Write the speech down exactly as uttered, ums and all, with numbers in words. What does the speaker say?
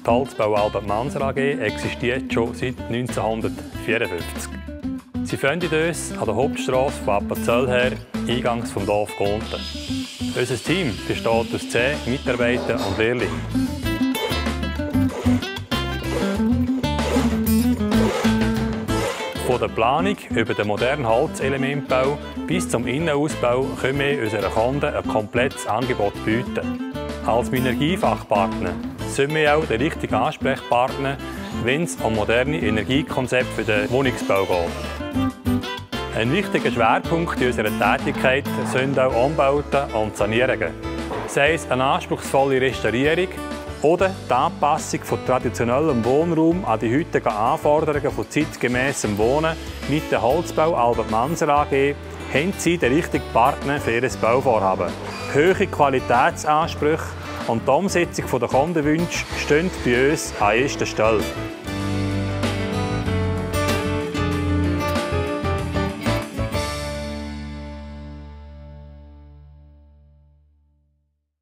Die Holzbau Albert Manser A G existiert schon seit neunzehnhundertvierundfünfzig. Sie finden uns an der Hauptstrasse von Appenzell her, eingangs vom Dorf Gonten. Unser Team besteht aus zehn Mitarbeitern und Lehrlingen. Von der Planung über den modernen Holzelementbau bis zum Innenausbau können wir unseren Kunden ein komplettes Angebot bieten. Als Minergiefachpartner sind wir auch der richtige Ansprechpartner, wenn es um moderne Energiekonzepte für den Wohnungsbau geht. Ein wichtiger Schwerpunkt in unserer Tätigkeit sind auch Umbauten und Sanierungen. Sei es eine anspruchsvolle Restaurierung oder die Anpassung von traditionellem Wohnraum an die heutigen Anforderungen von zeitgemässem Wohnen mit der Holzbau Albert Manser A G haben Sie den richtigen Partner für Ihr Bauvorhaben. Hohe Qualitätsansprüche und die Umsetzung der Kundenwünsche stehen bei uns an erster Stelle.